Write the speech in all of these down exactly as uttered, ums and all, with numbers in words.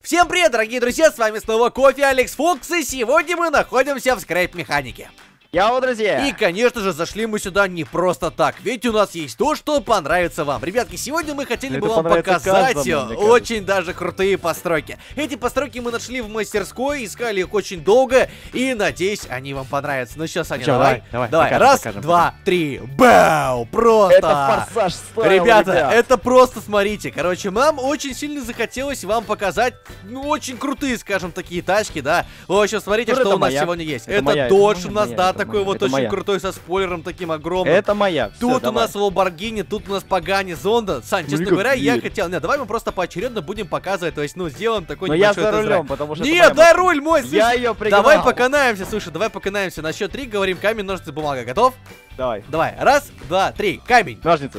Всем привет, дорогие друзья, с вами снова Кофе, Алекс Фокс, и сегодня мы находимся в скрейп-механике. Йоу, друзья! И, конечно же, зашли мы сюда не просто так, ведь у нас есть то, что понравится вам. Ребятки, сегодня мы хотели бы вам показать каждому, очень даже крутые постройки. Эти постройки мы нашли в мастерской, искали их очень долго, и, надеюсь, они вам понравятся. Ну, сейчас, Саня, давай, давай, давай. Покажем, раз, покажем, два, покажем. три, бэу, просто! Это форсаж стайл, ребята, ребят. это просто, смотрите, короче, нам очень сильно захотелось вам показать, ну, очень крутые, скажем, такие тачки, да. В общем, смотрите, ну, что у нас моя. сегодня есть. Это, это Dodge у нас, моя, да, такой вот очень моя. крутой, со спойлером таким огромным. Это моя. Тут Всё, у давай. нас Lamborghini, тут у нас Pagani Zonda. Сань, честно говоря, я хотел... Нет, давай мы просто поочередно будем показывать, то есть, ну, сделаем такой Но небольшой я за рулем, тест-драйв. потому что... Нет, дай руль мой, слушай. Я ее пригнал. Давай поканаемся, слушай, давай поканаемся. На счет три говорим камень, ножницы, бумага. Готов? Давай. Давай. Раз, два, три. Камень. Ножницы.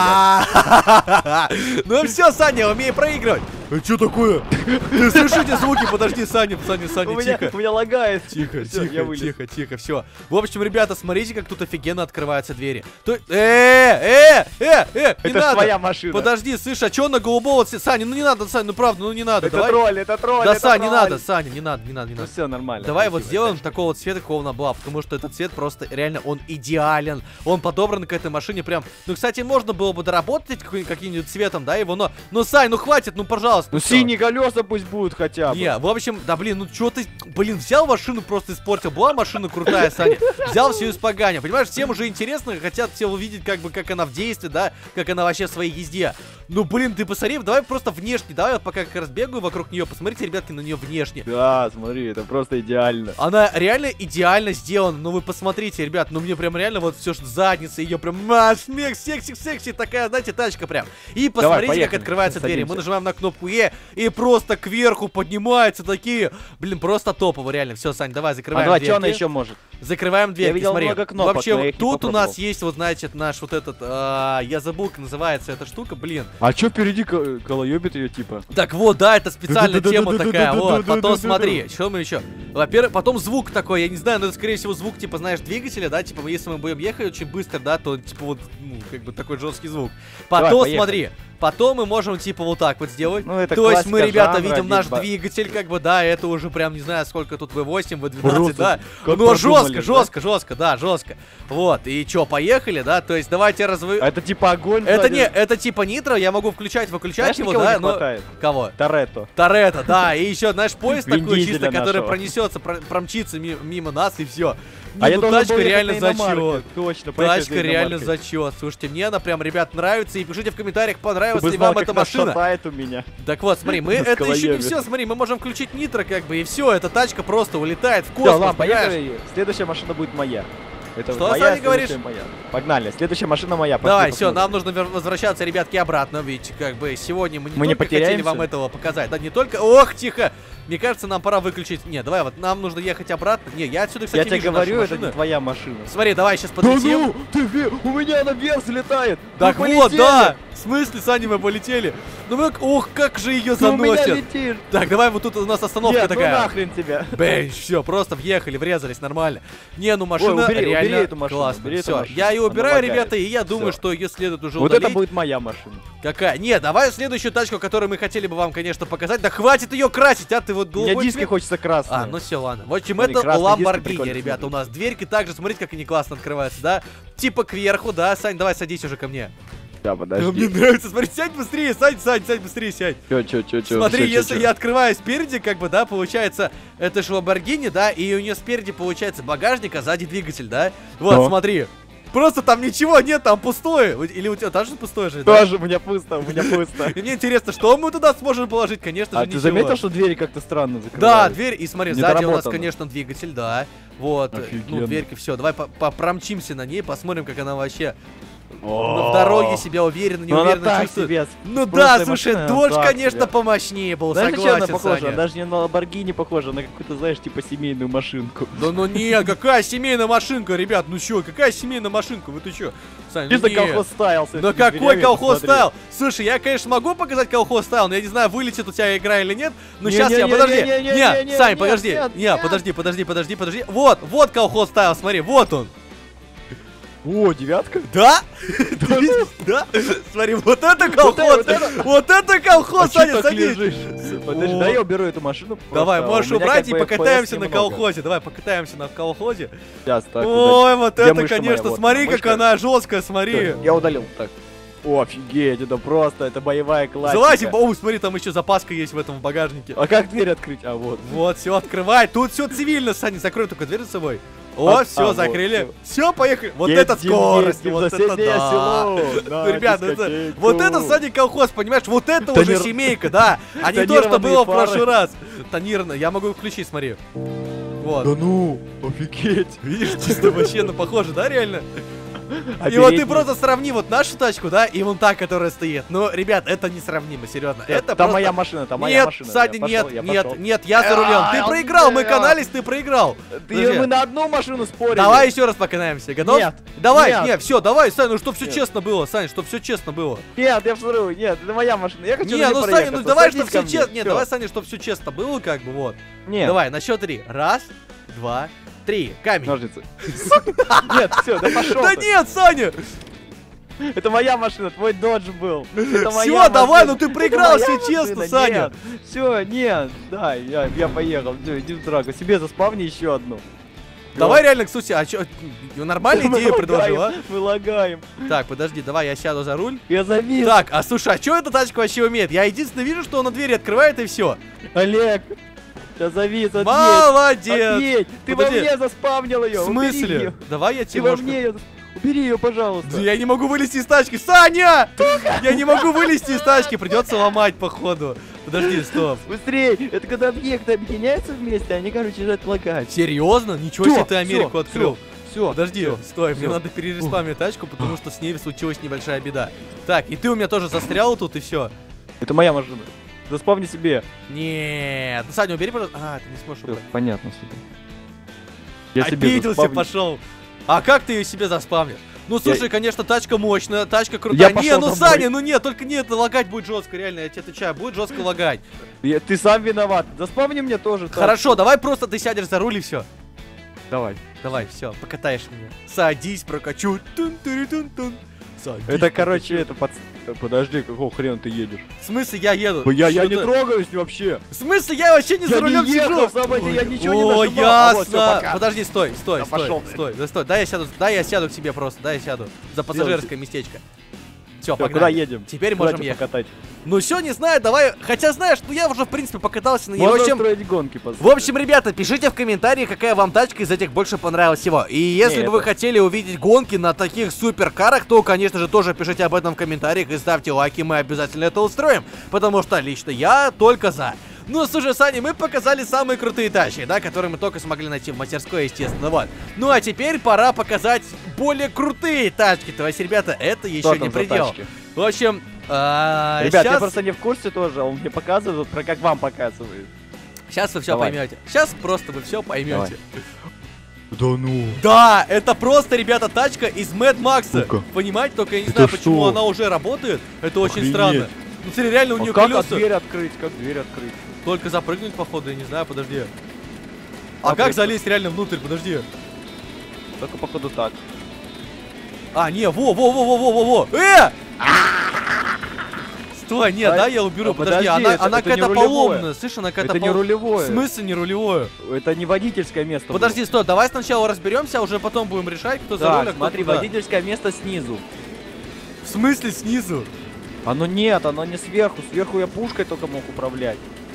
Ну все, Саня, умею проигрывать. А что такое? Ты слышите звуки? Подожди, Саня, Саня, Саня, тихо. У меня лагает. Тихо, тихо, тихо, тихо, все. В общем, ребята, смотрите, как тут офигенно открываются двери. Э, э, э, э, это твоя машина. Подожди, слышь, а что на голубого цвета? Саня, ну не надо, Саня, ну правда, ну не надо. Это тролль, это тролль. Да, Саня, не надо, Саня, не надо, не надо, не надо. Ну все нормально. Давай вот сделаем такого цвета, какого она была, потому что этот цвет просто реально, он идеален. Он подобран к этой машине прям. Ну, кстати, можно было бы доработать каким-нибудь цветом, да, его, но... Ну, Сань, ну хватит, ну, пожалуйста. Ну, синие колеса пусть будут хотя бы. Не, в общем, да, блин, ну, что ты, блин, взял машину, просто испортил. Была машина крутая, Саня. Взял все испоганил. Понимаешь, всем уже интересно, хотят все увидеть, как бы, как она в действии, да, как она вообще в своей езде. Ну, блин, ты посмотри, давай просто внешне, давай, пока как раз бегаю вокруг нее, посмотрите, ребятки, на нее внешне. Да, смотри, это просто идеально. Она реально идеально сделана, ну, вы посмотрите, ребят, ну, мне прям реально вот все, что задница, ее прям, маш, смех, секси, секси, такая, знаете, тачка прям. И посмотрите, давай, как открываются двери. Мы нажимаем на кнопку Е, и просто кверху поднимаются такие. Блин, просто топово, реально. Все, Сань, давай, закрываем дверь. А давай, дверки. что она еще может? Закрываем дверь. Я видел смотри. много кнопок, вообще, тут у нас есть, вот, знаете, наш вот этот, а, я забыл, как называется эта штука, блин. А что впереди колоебит ее, типа? Так вот, да, это специальная тема такая, вот. Потом смотри, что мы еще? Во-первых, потом звук такой, я не знаю, но это, скорее всего, звук, типа, знаешь, двигателя, да, типа, если мы будем ехать очень быстро, да, то, типа, вот, ну, как бы такой жесткий звук. Потом, давай, смотри, потом мы можем, типа, вот так вот сделать. Ну, это то есть мы, ребята, жанра, видим наш двигатель, как бы, да, это уже прям, не знаю, сколько тут вэ восемь, вэ двенадцать, да. Но жестко, жестко, жестко, да, жестко. Вот, и что, поехали, да, то есть давайте развы... А это типа огонь? Это не, это типа нитро, я могу включать, выключать его, да, но... Кого? Торетто. Торетто, да, и еще, знаешь, поезд такой чисто, который пронесется, промчится мимо нас, и все. А я думаю, тачка реально зачет. Точно, тачка реально зачет. Слушайте, мне она прям, ребят, нравится. И пишите в комментариях, понравилась ли вам эта машина. У меня. Так вот, смотри, мы это еще не все, смотри, мы можем включить нитро, как бы, и все, эта тачка просто улетает в космос. Ладно, поехали. Следующая машина будет моя. Это что, Саня, говоришь? Моя. Погнали, следующая машина моя. Давай, все, нам нужно возвращаться, ребятки, обратно, ведь как бы сегодня мы не мы только не хотели вам этого показать, да, не только... Ох, тихо! Мне кажется, нам пора выключить... Не, давай, вот нам нужно ехать обратно. Не, я отсюда, кстати, я тебе говорю, это не твоя машина. Смотри, давай сейчас подлетим. Да ну, ты, у меня она вверх взлетает. Так вот, да! В смысле, Саня, мы полетели? Ну мы... Ох, как же ее заносят. Так, давай, вот тут у нас остановка Нет, такая. Ну нахрен тебя. Бенч, все, просто въехали, врезались, нормально. Не, ну машина Ой, убери, реально убери эту машину, классная. Все, я ее убираю, ребята, и я думаю, что ее следует уже вот удалить. это будет моя машина. Какая? Нет, давай следующую тачку, которую мы хотели бы вам, конечно, показать. Да хватит ее красить, а ты вот голубой цвет. Мне диски хочется красный. А, ну все, ладно. В общем, это Lamborghini, ребята, у нас дверьки также, смотрите, как они классно открываются, да? Типа кверху, да? Сань, давай садись уже ко мне. Да, подожди. Мне нравится, смотри, сядь быстрее, Сань, Сань, сядь быстрее, сядь. Чё, чё, чё, чё. Смотри, чё, если чё. я открываю спереди, как бы, да, получается, это же Lamborghini, да, и у нее спереди получается багажник, а сзади двигатель, да? Вот, но. Смотри. Просто там ничего нет, там пустое. Или у тебя тоже пустое же? Тоже, да? У меня пусто, у меня пусто. И мне интересно, что мы туда сможем положить, конечно же, А ничего. ты заметил, что двери как-то странно закрываются? Да, дверь, и смотри, сзади у нас, конечно, двигатель, да. Вот, ну, дверьки, все, давай промчимся на ней, посмотрим, как она вообще... Ну, в дороге себя уверенно, неуверенно чувствует. Ну да, слушай, Dodge, конечно, помощнее был, согласен, Саня. Даже не на Lamborghini похоже, на какую-то, знаешь, типа семейную машинку. Да ну не, какая семейная машинка, ребят, ну чё, какая семейная машинка, вы ты чё? Саня, чисто колхоз стайл. Да какой колхоз стайл? Слушай, я, конечно, могу показать колхоз стайл, но я не знаю, вылетит у тебя игра или нет. Но сейчас я, подожди. Не, Сань, подожди. Не, подожди, подожди, подожди, подожди. Вот, вот колхоз стайл, смотри, вот он. О, девятка? Да? Ты видишь? Да? Смотри, вот это колхоз! Вот это колхоз, Саня, садись! Подожди, дай я уберу эту машину. Давай, можешь убрать и покатаемся на колхозе. Давай, покатаемся на колхозе. Сейчас, так. Ой, вот это, конечно, смотри, как она жесткая, смотри. Я удалил, так. О, офигеть, это просто, это боевая классика. Залазим, о, смотри, там еще запаска есть в этом в багажнике. А как дверь открыть? А, вот. Вот, все, открывай. Тут все цивильно, Саня, закрой только дверь за собой. О, А, все, а, закрыли. вот, Все, поехали. Вот Едем, это скорость, едем, вот это соседнее да. село, Ну, на ребята, это, дискотеку. вот это, Саня, колхоз, понимаешь, вот это уже Тонир- семейка, да. А не то, что Тонированные было в фары. прошлый раз. Тонированно, я могу включить, смотри. Вот. Да ну, офигеть. Видишь, чисто вообще, ну похоже, да, реально? А И вот ты передний? просто сравни вот нашу тачку, да, и вон та, которая стоит. Ну, ребят, это несравнимо, серьезно. Это Там просто... моя машина, там моя Нет, машина. Саня, Я пошел, нет, я нет, пошел. нет, я за рулем. Ты А, проиграл, мы я- канались, ты проиграл. Ты- Подожди. мы на одну машину спорили. Давай еще раз поканаемся. Готов? Нет. Давай, Нет. нет, все, давай, Саня, ну что все Нет. честно было, Саня, что все честно было. Нет, я всру, нет, это моя машина. Я хочу Не, на ней ну Саня, проехаться. ну давай, Садись что все ко мне. честно. Нет, Всё. давай, Саня, что все честно было, как бы, вот. Нет. Давай, на счет три. Раз, два, три. Камень. Ножницы. Нет, все, да пошел. Да нет, Саня! Это моя машина, твой додж был. Это моя Всё, давай, машина. ну ты Это проиграл, моя всё машина, честно, Саня. Все, нет, да, я, я поехал. Всё, иди в драку. Себе заспавни еще одну. Давай реально, кстати, а чё, нормальную Мы идею предложил, а? лагаем, Мы лагаем. Так, подожди, давай я сяду за руль. Я завис. Так, а слушай, а что эта тачка вообще умеет? Я единственное вижу, что она двери открывает и все. Олег, я завис, отъедь. Молодец! Отъедь. Ты Подожди. во мне заспавнил ее. В смысле? Давай я Ты тебе во немножко... мне ее. Убери ее, пожалуйста. Да я не могу вылезти из тачки. Саня! Я не могу вылезти из тачки, придется ломать, походу. Подожди, стоп. Быстрей! Это когда объекты объединяются вместе, они, короче, начинают лагать. Серьезно? Ничего Всё, себе ты Америку всё, открыл. Все, Подожди, стой, мне всё. надо перереспамить тачку, потому что с ней случилась небольшая беда. Так, и ты у меня тоже застрял тут, и все. Это моя машина. Заспавни себе. Нет, ну Саня, убери, пожалуйста. А, ты не сможешь убрать. Понятно, себе. Я себе Обиделся, заспавню. пошел. А как ты ее себе заспавнишь? Ну слушай, Я- конечно, тачка мощная, тачка Я крутая. Не, пошёл ну домой. Саня, ну нет, только нет, лагать будет жестко, реально, я тебе отвечаю, будет жестко лагать. Я- Ты сам виноват. Заспавни мне тоже. так. Хорошо, давай просто ты сядешь за руль и все. Давай. Давай, все, покатаешь меня. Садись, прокачу. Тун-тун-тун-тун. Садись, Это, короче, прокачу. это под... Подожди, какого хрена ты едешь? В смысле я еду? Я, я не Что-то- трогаюсь вообще. В смысле я вообще не Я за рулем не ехал, сижу? самое, я ничего не О, нажимал. А вот, всё, ясно. пока. Подожди, стой, стой, Да стой, пошёл. стой, да стой. Дай я сяду, дай я сяду к себе просто, дай я сяду за пассажирское местечко. Все, Всё, погнали. куда едем? Теперь Куда можем тебя ехать. покатать? Ну все, не знаю, давай. Хотя знаешь, ну я уже в принципе покатался на ней. В Можно общем, строить гонки, по в общем, ребята, пишите в комментариях, какая вам тачка из этих больше понравилась всего. И если Не, бы вы это- хотели увидеть гонки на таких суперкарах, то, конечно же, тоже пишите об этом в комментариях и ставьте лайки, мы обязательно это устроим. Потому что лично я только за. Ну, слушай, Саня, мы показали самые крутые тачки, да, которые мы только смогли найти в мастерской, естественно, вот. Ну, а теперь пора показать более крутые тачки. То есть, ребята, это еще Что не там за предел. тачки? В общем, а, Ребят, я щас- просто не в курсе тоже, он мне показывает, про как вам показывает. Сейчас вы все Давай. поймете. Сейчас просто вы все поймете. Да ну. Да, это просто, ребята, тачка из Мэд Макса. Ну-ка. Понимаете, только я не Это знаю, почему что? она уже работает. Это очень Охренеть. странно. Ну, смотри, реально у нее А как колеса. дверь открыть? Как дверь открыть? Только запрыгнуть, походу, я не знаю, подожди. А Запрыг- как залезть реально внутрь, подожди. Только походу так. А, не, во, во, во, во, во, во, во. Э! Стой, нет, А, да, я уберу, а подожди, подожди, она, это- она это не какая-то рулевое. поломная, слышь, она какая-то Это не пол- рулевое. В смысле не рулевое? Это не водительское место. было. Подожди, стой, давай сначала разберемся, а уже потом будем решать, кто за руль, а Так, кто смотри, куда. водительское место снизу. В смысле снизу? Оно нет, оно не сверху. Сверху я пушкой только мог управлять.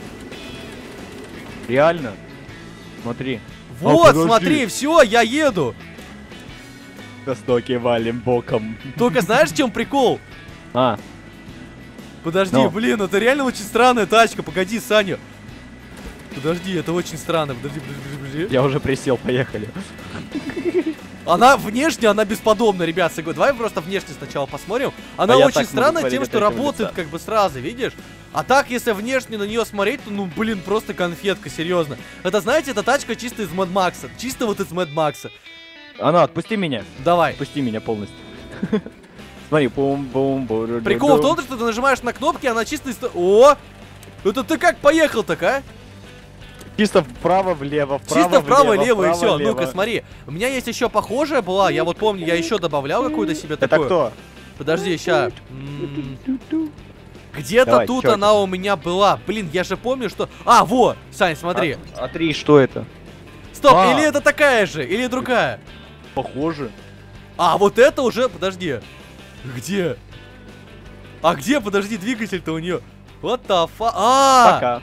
Реально. Смотри. Вот, подожди. смотри, все, я еду. На стоке валим боком. Только знаешь, в чем прикол? А, Подожди, Ну. блин, это реально очень странная тачка. Погоди, Саня. Подожди, это очень странно. Подожди, подожди, подожди, подожди. я уже присел, поехали. Она внешне, она бесподобна, ребят. Согла- Давай просто внешне сначала посмотрим. Она А я очень так могу странная смотреть тем, от что третьего работает лица. как бы сразу, видишь? А так, если внешне на нее смотреть, то, ну, блин, просто конфетка, серьезно. Это, знаете, это тачка чисто из Мэд Макса. Чисто вот из Мэд Макса. Она, отпусти меня. Давай. Отпусти меня полностью. Смотри, бум-бум. Прикол в том, что ты нажимаешь на кнопки, она чисто из... О! Это ты как поехал так, а? Чисто вправо-влево, вправо-влево. Чисто вправо-лево и все. Ну-ка, смотри. У меня есть еще похожая была. Я вот помню, я еще добавлял какую-то себе Это такую. кто? Подожди, ща. Где-то тут чёрт. она у меня была. Блин, я же помню, что... А, во! Сань, смотри. А, а три, что это? Стоп, А. или это такая же, или другая? Похоже. А, вот это уже... Подожди. Где? А где, подожди, двигатель-то у нее? Вот the fuck? А, Пока.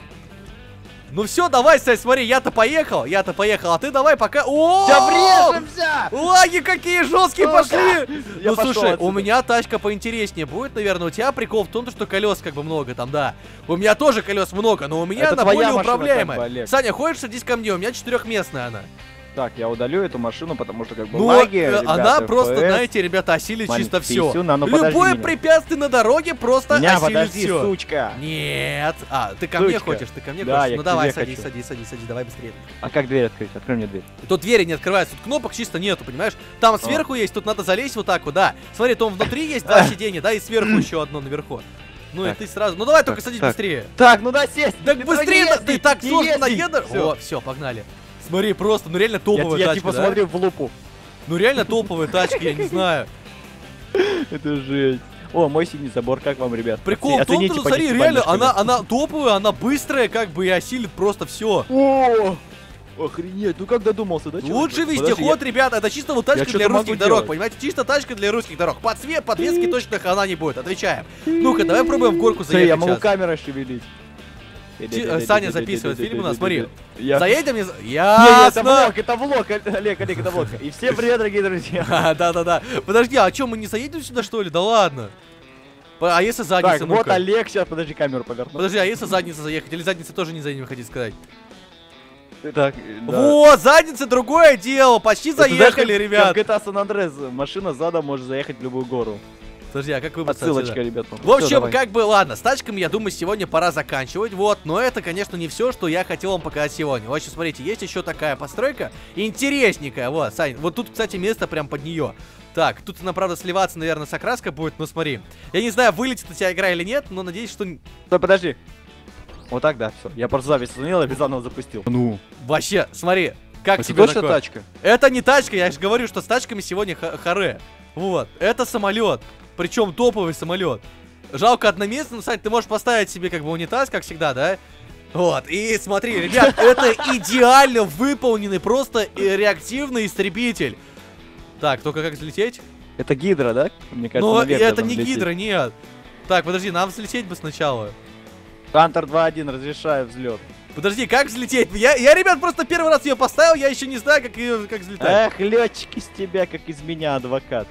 ну все, давай, Сань, смотри, я-то поехал, я-то поехал, а ты давай пока... О, Да врежемся! лаги какие жесткие Сука! пошли! Я Ну пошел слушай, у отсюда. меня тачка поинтереснее будет, наверное. У тебя прикол в том, что колес как бы много там, да. У меня тоже колес много, но у меня Это она твоя более машина, управляемая. как бы, Олег. Саня, хочешь садись ко мне? У меня четырехместная она. Так, я удалю эту машину, потому что как бы Ну, лаги, э, ребята, она просто, эф пи эс. знаете, ребята, осилит Маленький чисто все. писюн, а ну подожди Любое меня. препятствие на дороге просто Меня, осилит подожди, все. сучка. Нет. А, ты ко мне Сучка. хочешь, ты ко мне Да, хочешь. я Ну к давай, тебе садись, хочу. садись, садись, садись, давай быстрее. А как дверь открыть? Открой мне дверь. Тут двери не открываются, тут кнопок чисто нету, понимаешь? Там сверху есть, тут надо залезть вот так вот, да. Смотри, там внутри есть два сиденья, да, и сверху еще одно наверху. Ну и Так. ты сразу. Ну давай только Так, садись так. быстрее. Так, ну да, сесть. Так Ты быстрее, только ты езди, так не сложно езди. наедешь. Всё. О, все, погнали. Смотри, просто, ну реально Я, топовая я тачка, типа да? смотрю в лупу. Ну реально топовая тачка, я не знаю. Это жесть. О, мой синий забор, как вам, ребят? Прикол в том, Оцените что, по смотри, десятибалльной реально, шкале. она, она топовая, она быстрая, как бы, и осилит просто все. О, охренеть, ну как додумался, да? чувак? Лучший Подожди, вездеход, ребята, это чисто вот тачка что-то для могу русских дорог, делать. понимаете? Чисто тачка для русских дорог. Подсвет, подвески точно хана не будет, отвечаем. Ну-ка, давай пробуем в горку я- Смотри, я заехать могу сейчас. камерой шевелить. Ти- э, Саня записывает фильм у нас, смотри. Я... Заедем, не... за- Не, не, это Ясно! влог, это влог, Олег, Олег, это влог. И всем привет, дорогие друзья. А, Да-да-да. Подожди, а что, мы не заедем сюда, что ли? Да ладно. По- А если задница, Так, вот ну-ка? Олег, сейчас, подожди, камеру поверну. Подожди, а если задница заехать? Или задница тоже не заедем, хотите сказать? Так, да. Вот, задница другое дело, почти Это знаешь, заехали, как- ребят. как в джи ти эй San Andreas, машина задом может заехать в любую гору. Подожди, а как выбраться Отсылочка, отсюда? ребят. В общем, как бы, ладно, с тачками, я думаю, сегодня пора заканчивать, вот, но это, конечно, не все, что я хотел вам показать сегодня. В общем, смотрите, есть еще такая постройка, интересненькая, вот, Сань, вот тут, кстати, место прям под нее. Так, тут она, правда, сливаться, наверное, с окраской будет, но смотри. Я не знаю, вылетит у тебя игра или нет, но надеюсь, что... Стой, подожди. Вот так, да, все. Я просто запись установил и без заново запустил. Ну. Вообще, смотри, как У тебе тебя что такое? тачка? Это не тачка, я же говорю, что с тачками сегодня ха- харе. Вот, это самолет, причем топовый самолет. Жалко одноместный, но, Сань, ты можешь поставить себе как бы унитаз, как всегда, да? Вот, и смотри, ребят, это идеально выполненный просто э, реактивный истребитель. Так, только как взлететь? Это гидра, да? Мне кажется, Но наверх это должен не лететь. гидра, нет. Так, подожди, нам взлететь бы сначала. Хантер два один, разрешаю взлет. Подожди, как взлететь? Я, я, ребят, просто первый раз ее поставил, я еще не знаю, как ее, как взлетать. Эх, летчик из тебя, как из меня, адвокат.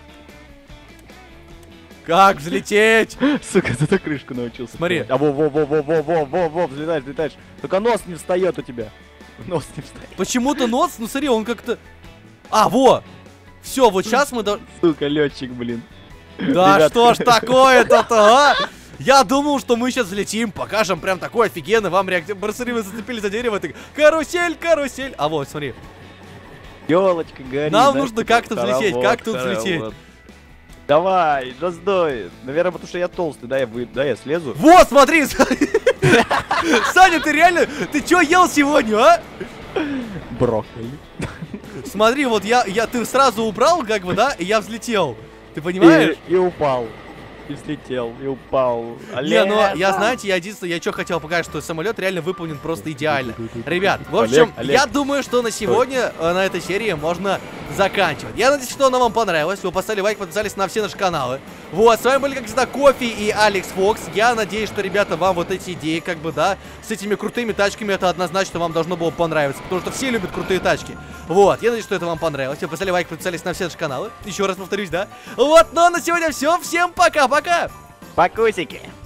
Как взлететь? Сука, зато крышку научился. Смотри. открывать. А во, во, во, во, во, во, во, во, взлетаешь, взлетаешь. Только нос не встает у тебя. Нос не встает. Почему-то нос, ну смотри, он как-то... А, во! Все, вот сейчас мы... до- Сука, летчик, блин. Да Ребят. что ж такое-то-то, а? Я думал, что мы сейчас взлетим, покажем прям такой офигенный вам реактив. Смотри, вы зацепили за дерево, ты... Карусель, карусель. А вот, смотри. Елочка горит. Нам знаешь, нужно типа, как-то взлететь, хоровод, как тут хоровод. взлететь? Давай, раздой. Наверное, потому что я толстый, да, я, вы... да, я слезу. Вот, смотри! Саня, ты реально... Ты чё ел сегодня, а? Брокколи. Смотри, вот я... я ты сразу убрал, как бы, да? И я взлетел. Ты понимаешь? И, и упал. И взлетел, и упал. Не, ну я, Олег! знаете, я единственное, я что хотел показать, что самолет реально выполнен просто идеально. Ребят, в Олег, общем, Олег. я думаю, что на сегодня э, на этой серии можно заканчивать. Я надеюсь, что она вам понравилась. Вы поставили лайк, подписались на все наши каналы. Вот, с вами были, как всегда, Кофе и Алекс Фокс. Я надеюсь, что, ребята, вам вот эти идеи, как бы, да, с этими крутыми тачками, это однозначно вам должно было понравиться, потому что все любят крутые тачки. Вот, я надеюсь, что это вам понравилось. Вы поставили лайк, подписались на все наши каналы. Еще раз повторюсь, да. Вот, ну а на сегодня все. Всем пока-пока! Покусики.